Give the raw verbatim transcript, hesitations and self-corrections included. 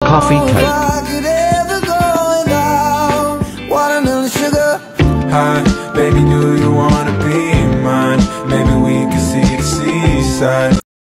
Coffee Coke. Hi, baby, do you wanna be mine? Maybe we can see the seaside.